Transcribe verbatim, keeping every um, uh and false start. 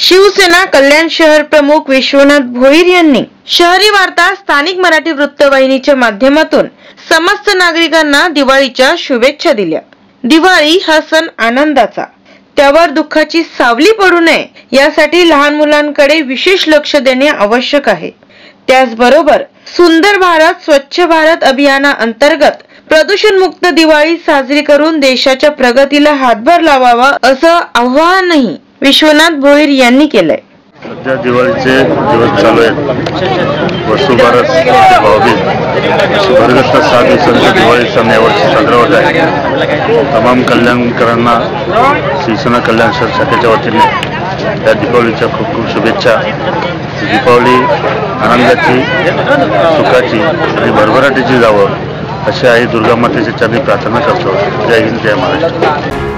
शिवसेना कल्याण शहर प्रमुख विश्वनाथ भोईर यांनी शहरी वार्ता स्थानिक मराठी वृत्तवाहिनीच्या माध्यमातून समस्त नागरिकांना दिवाळीच्या शुभेच्छा दिल्या। दिवाळी हा सण आनंदाचा, त्यावर दुःखाची सावली पडू नये यासाठी लहान मुलांकडे विशेष लक्ष देणे आवश्यक आहे। त्याचबरोबर सुंदर भारत स्वच्छ भारत अभियाना अंतर्गत प्रदूषण मुक्त दिवाळी साजरी करून देशाच्या प्रगतीला हातभार लावावा असं आवाहनही विश्वनाथ भोईर यांनी केलंय। सध्या दिवाळीचे दिवस चालू आहेत। वसुबारस भाऊबीज भरगच्च सहा दिवसांचा दिवाळी सण यावर्षी साजरा होत आहे। तमाम कल्याणकरांना शिवसेना कल्याण शहर शाखेच्या वतीने या दीपावलीच्या खूप खूप शुभेच्छा। दीपावली आनंदाची, सुखाची आणि भरभराटीची जावं अशी आई दुर्गा मातेच्या चरणी प्रार्थना करतो। जय हिंद, जय महाराष्ट्र।